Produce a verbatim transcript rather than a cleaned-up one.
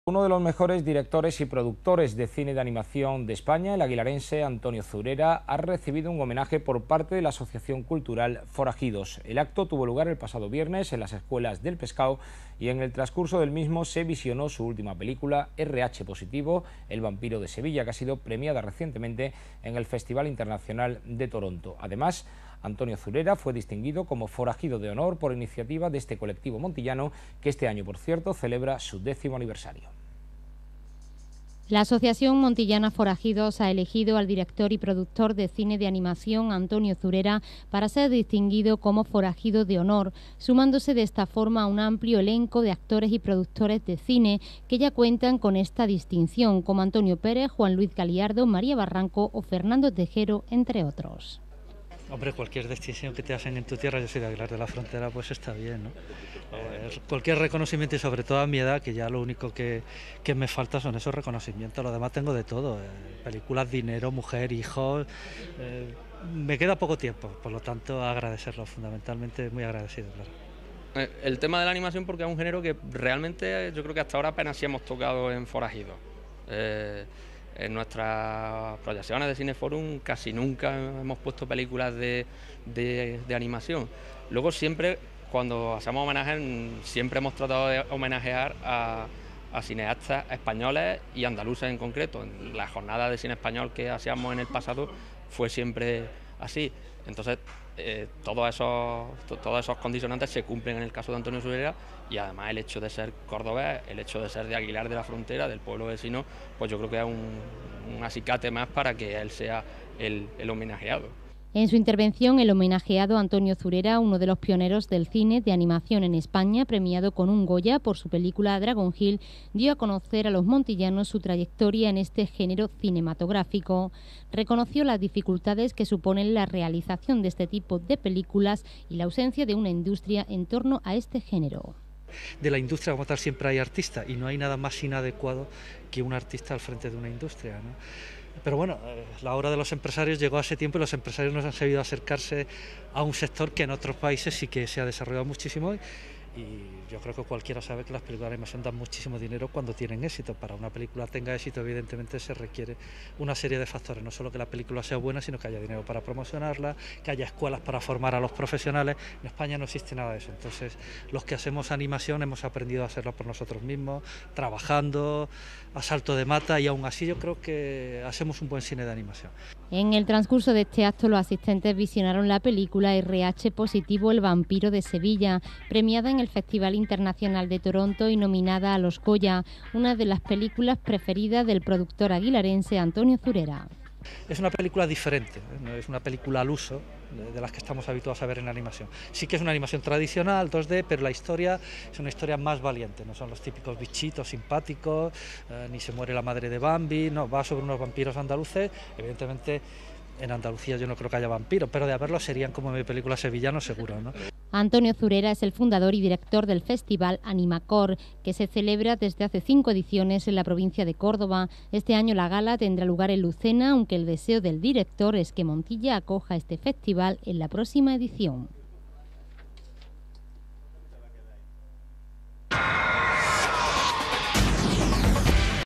Uno de los mejores directores y productores de cine de animación de España, el aguilarense Antonio Zurera, ha recibido un homenaje por parte de la Asociación Cultural Forajidos. El acto tuvo lugar el pasado viernes en las Escuelas del Pescado y en el transcurso del mismo se visionó su última película, erre hache Positivo, El vampiro de Sevilla, que ha sido premiada recientemente en el Festival Internacional de Toronto. Además, Antonio Zurera fue distinguido como forajido de honor por iniciativa de este colectivo montillano, que este año, por cierto, celebra su décimo aniversario. La Asociación Montillana Forajidos ha elegido al director y productor de cine de animación Antonio Zurera para ser distinguido como forajido de honor, sumándose de esta forma a un amplio elenco de actores y productores de cine que ya cuentan con esta distinción, como Antonio Pérez, Juan Luis Galiardo, María Barranco o Fernando Tejero, entre otros. Hombre, cualquier distinción que te hacen en tu tierra, yo soy de Aguilar de la Frontera, pues está bien, ¿no? Eh, cualquier reconocimiento y sobre todo a mi edad, que ya lo único que, que me falta son esos reconocimientos, lo demás tengo de todo, eh, películas, dinero, mujer, hijos, eh, me queda poco tiempo, por lo tanto agradecerlo, fundamentalmente muy agradecido, claro. El tema de la animación, porque es un género que realmente yo creo que hasta ahora apenas sí hemos tocado en Forajidos. Eh, En nuestras proyecciones de Cineforum casi nunca hemos puesto películas de, de, de animación. Luego siempre, cuando hacemos homenajes, siempre hemos tratado de homenajear a, a cineastas españoles y andaluces en concreto. En la jornada de cine español que hacíamos en el pasado fue siempre así. Entonces, eh, todos, esos, to, todos esos condicionantes se cumplen en el caso de Antonio Zurera, y además el hecho de ser cordobés, el hecho de ser de Aguilar de la Frontera, del pueblo vecino, pues yo creo que es un, un acicate más para que él sea el, el homenajeado. En su intervención, el homenajeado Antonio Zurera, uno de los pioneros del cine de animación en España, premiado con un Goya por su película Dragon Hill, dio a conocer a los montillanos su trayectoria en este género cinematográfico. Reconoció las dificultades que suponen la realización de este tipo de películas y la ausencia de una industria en torno a este género. De la industria como tal siempre hay artistas y no hay nada más inadecuado que un artista al frente de una industria, ¿no? Pero bueno, la hora de los empresarios llegó hace tiempo y los empresarios nos han sabido acercarse a un sector que en otros países sí que se ha desarrollado muchísimo. Y yo creo que cualquiera sabe que las películas de animación dan muchísimo dinero cuando tienen éxito. Para una película tenga éxito, evidentemente se requiere una serie de factores, no solo que la película sea buena, sino que haya dinero para promocionarla, que haya escuelas para formar a los profesionales. En España no existe nada de eso. Entonces, los que hacemos animación hemos aprendido a hacerlo por nosotros mismos, trabajando a salto de mata, y aún así yo creo que hacemos un buen cine de animación. En el transcurso de este acto, los asistentes visionaron la película erre hache Positivo, El vampiro de Sevilla, premiada en el Festival Internacional de Toronto y nominada a los Goya, una de las películas preferidas del productor aguilarense Antonio Zurera. Es una película diferente, ¿eh? No es una película al uso de, de las que estamos habituados a ver en la animación. Sí que es una animación tradicional, dos de, pero la historia es una historia más valiente, no son los típicos bichitos simpáticos, eh, ni se muere la madre de Bambi, no, va sobre unos vampiros andaluces. Evidentemente en Andalucía yo no creo que haya vampiros, pero de haberlo serían como mi película Sevillano seguro, ¿no? Antonio Zurera es el fundador y director del festival Animacor, que se celebra desde hace cinco ediciones en la provincia de Córdoba. Este año la gala tendrá lugar en Lucena, aunque el deseo del director es que Montilla acoja este festival en la próxima edición.